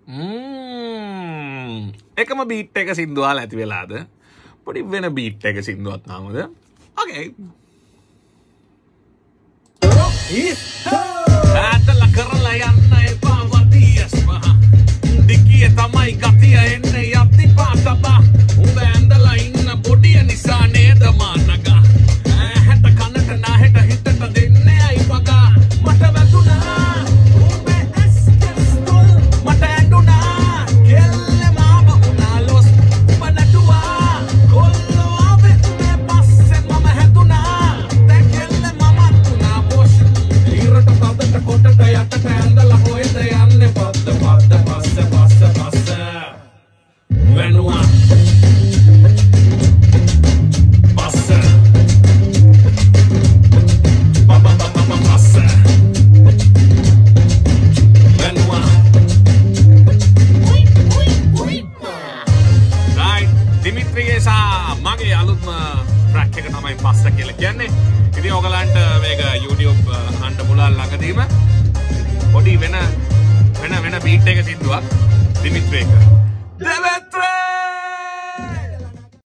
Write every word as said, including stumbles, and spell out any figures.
ම්ම් එකම බීට් එක සින්දුව අහලා ඇති වෙලාද? පොඩි වෙන බීට් එක සින්දුවක් නාමද? ඕකේ. ඇතල කරලා යන්න එපා වදියස් මහ. දිකිය තමයි ගතිය එන්නේ යත්ති පාතබා. උඹ ඇඳලා ඉන්න බොඩිය නිසා නේද මානගා. ඇහැට කනට නැහැට හිතට දෙන්නේ අයි වගා. මට වැදුනා උඹේ ඇස් දෙස්තොල් මට ඇඬුනා කෙල්ල මාව උනා ලොස් උඹ නැටුවා කොල්ලෝ ආවේ උඹේ පස්සේ මම හැදුනා දැන් කෙල්ල මම උනා බොස් ඊරට පදට කොටට යටට ඇඳලා හොයද යන්නේ පද්ද පද්ද පස්ස පස්ස පස්ස වෙනුවා පස්ස පප පප පස්ස වෙනුවා right දිමිත්‍රිගේ සහ මගේ අලුත්ම ට්‍රැක් එක තමයි පස්ස කියලා කියන්නේ. ඉතින් ඔයගලන්ට මේක YouTube අහන්න පුළුවන් ළඟදීම පොඩි වෙන වෙන වෙන බීට් එක සින්දුවක් දිමිත්‍රි එක. දෙවත්‍රා